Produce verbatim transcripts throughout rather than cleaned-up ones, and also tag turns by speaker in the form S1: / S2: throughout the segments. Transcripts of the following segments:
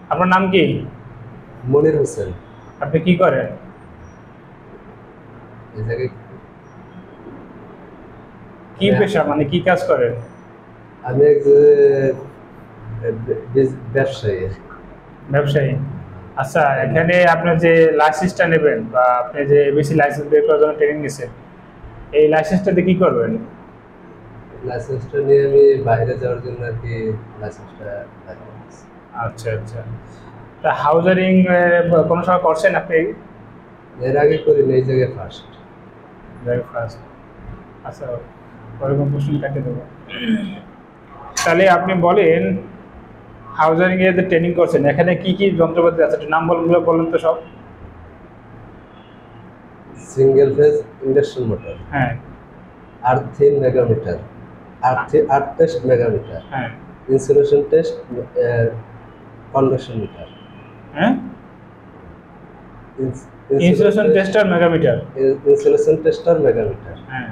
S1: আপনার নাম কি?
S2: মনির হোসেন।
S1: আপনি কি করেন?
S2: এই জায়গায়
S1: কি
S2: আমি
S1: পেশা, মানে কি কাজ করেন?
S2: আমি একজন ব্যবসায়ী।
S1: ব্যবসায়ী। আচ্ছা, এখানে আপনার যে লাইসেন্সটা নেবেন বা আপনি যে এবিসি লাইসেন্স বের করার জন্য ট্রেনিং নিচ্ছেন, এই লাইসেন্সটাতে কি করবেন?
S2: লাইসেন্সটা নিয়ে আমি বাইরে যাওয়ার জন্য আর কি লাইসেন্সটা লাগবে।
S1: আচ্ছা আচ্ছা। তা হাউজারিং কোনো সময় করছেন আপনি?
S2: এর আগে করিনি, এই জায়গায় ফার্স্ট।
S1: Very first. আচ্ছা, ওরকম প্রশ্ন কাটে দেবো। তাহলে আপনি বলেন, হাউজারিং এ যে ট্রেনিং করছেন এখানে কি কি যন্ত্রপাতি আছে একটু নাম বলুন, বলেন তো সব।
S2: সিঙ্গেল ফেজ ইন্ডাকশন মোটর,
S1: হ্যাঁ
S2: আর্থিন মেগামিটার, আর্থি আর্থ টেস্ট মেগামিটার,
S1: হ্যাঁ
S2: ইনসুলেশন টেস্ট কনভেকশন মিটার,
S1: হ্যাঁ insulation tester megameter.
S2: Insulation tester megameter,
S1: হ্যাঁ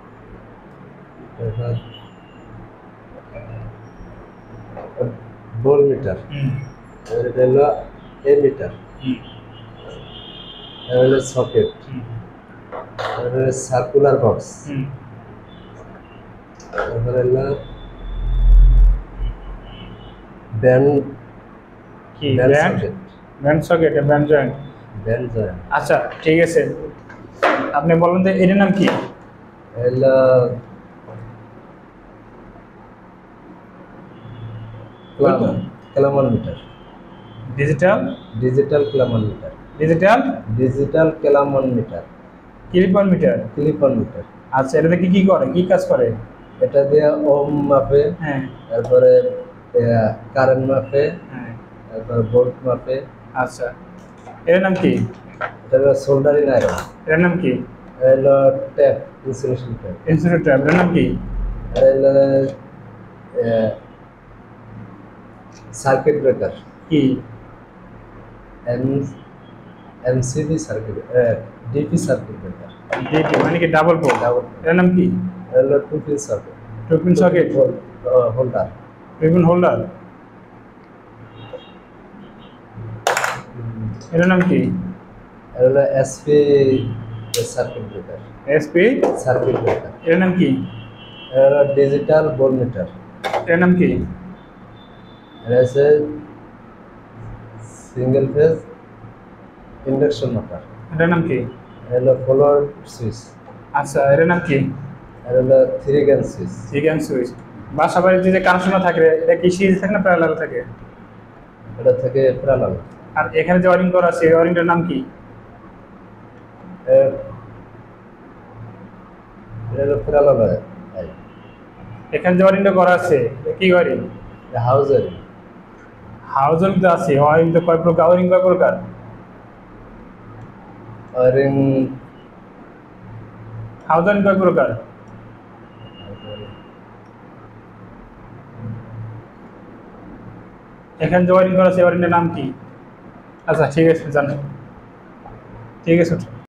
S2: বোল মিটার,
S1: হুম
S2: এটা হলো এ মিটার,
S1: হুম
S2: এটা হলো সকেট,
S1: হুম
S2: এটা হলো সার্কুলার বক্স,
S1: হুম
S2: তারপরে হলো ব্যান্ড
S1: কি
S2: band
S1: band?
S2: Socket,
S1: band socket, band joint.
S2: Band joint.
S1: আচ্ছা ঠিক আছে, আপনি বলেন তো এটার নাম কি?
S2: হলো clamp on meter,
S1: digital
S2: digital clamp on meter,
S1: digital
S2: digital clamp on meter,
S1: clipper meter.
S2: Clip on meter.
S1: আচ্ছা, এটাতে কি কি করে, কি কাজ করে?
S2: এটা দিয়ে ওম মাপে,
S1: হ্যাঁ
S2: তারপরে কারেন্ট মাপে,
S1: হ্যাঁ
S2: তারপরে ভোল্ট মাপে।
S1: আচ্ছা, এটার নাম কি?
S2: এটা হলো সোল্ডারিং আয়রন।
S1: এটার নাম কি?
S2: এটা হলো tape, insulation tape.
S1: Insulator tape, এটার নাম কি?
S2: এটা হলো সার্কিট ব্রেকার,
S1: কি?
S2: M MCB circuit, DP circuit breaker.
S1: DP মানে কি ডাবল পোল?
S2: ডাবল।
S1: এটার নাম কি?
S2: এটা হলো two pin circuit,
S1: two pin socket,
S2: holder.
S1: Two pin holder. এটার নাম কি?
S2: এটা হলো SP circuit breaker,
S1: SP
S2: circuit breaker.
S1: এটার নাম কি?
S2: এটা হলো ডিজিটাল ভোল্টমিটার।
S1: এটার নাম কি?
S2: এটা হচ্ছে সিঙ্গেল ফেজ ইন্ডাকশন মোটর।
S1: এটার নাম কি?
S2: এটা হলো ফলোয়ার সুইচ।
S1: আচ্ছা, এটার নাম কি?
S2: এটা হলো থ্রি গ্যান সুইচ।
S1: সিগান সুইচ। বাসা বাড়িতে যে কানেকশন থাকে এটা কি সিরিজ থাকে না প্যারালাল থাকে?
S2: এটা থেকে প্যারালাল।
S1: আর এখানে যে ওয়ারিং করা আছে এই ওয়ারিংটার নাম কি?
S2: এটা হলো প্যারালাল হয়।
S1: এখানে যে ওয়ারিংটা করা আছে এটা কি ওয়ারিং?
S2: হাউজার
S1: হাউজার তো আছে, ওয়ারিং তো কয় প্রকার, ওয়ারিং কয় প্রকার?
S2: ওয়ারিং
S1: হাউজার কয় প্রকার? এখানে যে ওয়ারিং করা আছে ওয়ারিংটার নাম কি? আচ্ছা ঠিক আছে, জানেন, ঠিক আছে।